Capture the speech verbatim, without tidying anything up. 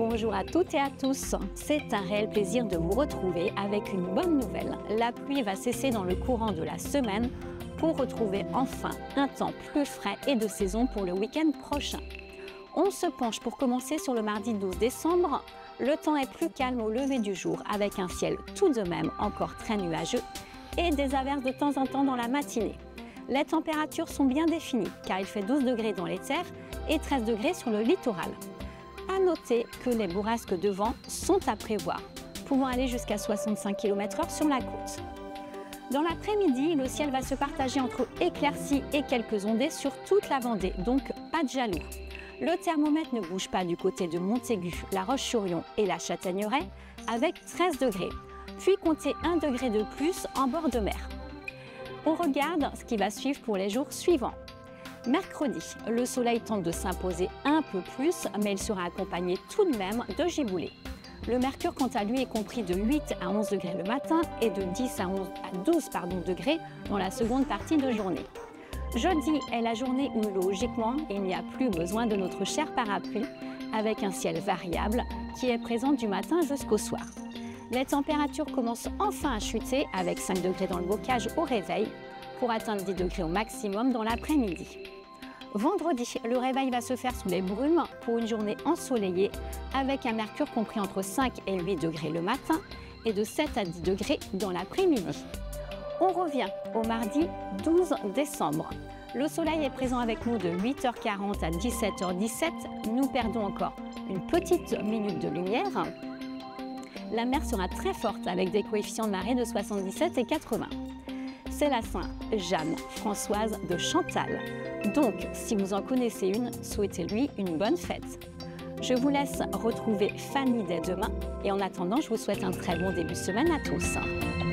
Bonjour à toutes et à tous, c'est un réel plaisir de vous retrouver avec une bonne nouvelle. La pluie va cesser dans le courant de la semaine pour retrouver enfin un temps plus frais et de saison pour le week-end prochain. On se penche pour commencer sur le mardi douze décembre. Le temps est plus calme au lever du jour avec un ciel tout de même encore très nuageux et des averses de temps en temps dans la matinée. Les températures sont bien définies car il fait douze degrés dans les terres et treize degrés sur le littoral. À noter que les bourrasques de vent sont à prévoir, pouvant aller jusqu'à soixante-cinq kilomètres heure sur la côte. Dans l'après-midi, le ciel va se partager entre éclaircies et quelques ondées sur toute la Vendée, donc pas de jaloux. Le thermomètre ne bouge pas du côté de Montaigu, La Roche-sur-Yon et la Châtaigneraie avec treize degrés, puis comptez un degré de plus en bord de mer. On regarde ce qui va suivre pour les jours suivants. Mercredi, le soleil tente de s'imposer un peu plus, mais il sera accompagné tout de même de giboulées. Le mercure, quant à lui, est compris de huit à onze degrés le matin et de dix à douze pardon, degrés dans la seconde partie de journée. Jeudi est la journée où, logiquement, il n'y a plus besoin de notre cher parapluie, avec un ciel variable qui est présent du matin jusqu'au soir. Les températures commencent enfin à chuter avec cinq degrés dans le bocage au réveil, pour atteindre dix degrés au maximum dans l'après-midi. Vendredi, le réveil va se faire sous les brumes pour une journée ensoleillée avec un mercure compris entre cinq et huit degrés le matin et de sept à dix degrés dans l'après-midi. On revient au mardi douze décembre. Le soleil est présent avec nous de huit heures quarante à dix-sept heures dix-sept. Nous perdons encore une petite minute de lumière. La mer sera très forte avec des coefficients de marée de soixante-dix-sept et quatre-vingts. C'est la Saint Jeanne Françoise de Chantal. Donc, si vous en connaissez une, souhaitez-lui une bonne fête. Je vous laisse retrouver Fanny dès demain et en attendant, je vous souhaite un très bon début de semaine à tous.